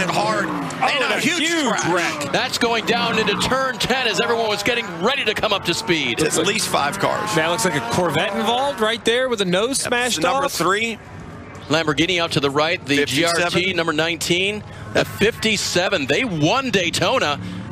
it hard. And a huge wreck. That's going down into turn 10 as everyone was getting ready to come up to speed. It's at least 5 cars. That looks like a Corvette involved right there with a nose smashed off. Number 3. Lamborghini out to the right, the 57. GRT number 19. At 57, they won Daytona.